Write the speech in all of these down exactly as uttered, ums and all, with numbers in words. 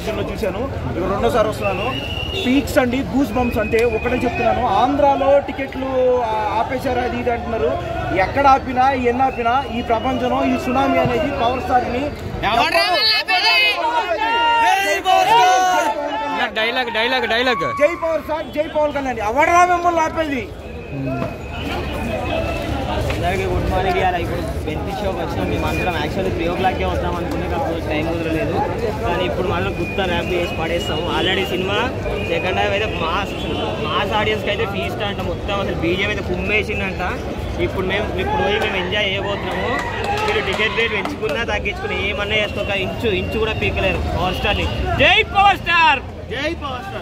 ఫంక్షన్లో చూశాను, ఇక రెండోసారి వస్తున్నాను. పీక్స్ అండి, గూస్ బంప్స్. అంటే ఒకటే చెప్తున్నాను, ఆంధ్రాలో టికెట్లు ఆపేశారు అది ఇది అంటున్నారు. ఎక్కడ ఆపినా ఎన్ని ఆపినా ఈ ప్రపంచంలో ఈ సునామీ అనేది పవర్ స్టార్ని డైలాగ్ డైలాగ్ డైలాగ్ జై పవర్ స్టార్, జై పవన్ కళ్యాణ్ ఎవడరా మిమ్మల్ని ఆపేది. అందరికీ గుడ్ మార్నింగ్. ఇవాళ ఇప్పుడు బెనిఫిట్ షోకి వచ్చినాం. మేము అందరం యాక్చువల్లీ త్రీ ఓ క్లాక్కే వద్దాం అనుకునే కాకపోతే టైం కుదరలేదు. కానీ ఇప్పుడు మనం గుర్తా ర్యాప్ చేసి పడేస్తాము. ఆల్రెడీ సినిమా సెకండ్ హాఫ్ అయితే మాస్ మాస్ ఆడియన్స్కి అయితే ఫీస్ట్ అంట. మొత్తం అసలు బీజేపీ అయితే కుమ్మేసిందంట. ఇప్పుడు మేము ఇప్పుడు పోయి మేము ఎంజాయ్ చేయబోతున్నాము. మీరు టికెట్ రేట్ పెంచుకున్నా తగ్గించుకున్నా ఏమన్నా చేసుకోక ఇంచు ఇంచు కూడా పీకలేరు పవర్ స్టార్ని. జై పవర్ స్టార్, జై పవర్ స్టార్.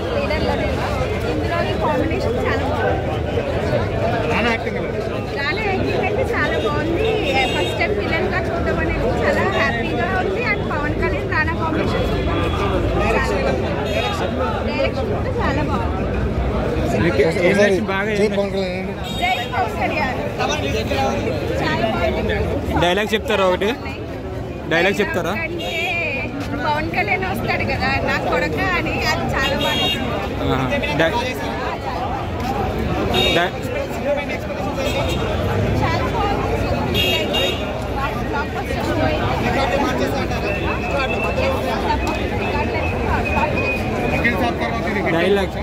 కాంబినేషన్ చాలా బాగుంది. రానా యాక్టింగ్ అయితే చాలా బాగుంది. ఫస్ట్ టైం విలన్ గా చూడడం అనేది చాలా హ్యాపీగా ఉంది. And Pawan Kalyan Rana combination direction కూడా చాలా బాగుంది. డైలాగ్ చెప్తారా? ఒకటి డైలాగ్ చెప్తారా? పవన్ కళ్యాణ్ వస్తాడు కదా నా కొడుక అని, అది చాలా బాగా డైలాగ్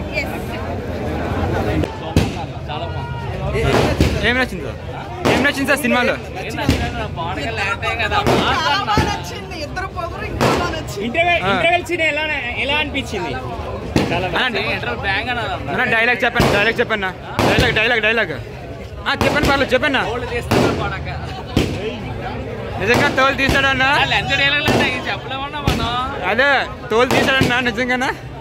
ఏం నచ్చింది సార్? ఏం నచ్చింది సార్ సినిమాలో? ఎలా అనిపించింది? డైలాగ్ చెప్పండి, డైలాగ్ చెప్పన్నా, డైలాగ్ డైలాగ్ డైలాగ్ చెప్పండి పర్లేదు చెప్పన్నా. నిజంగా తోలు తీసాడన్నా? అదే తోలు తీసాడన్నా నిజంగానా?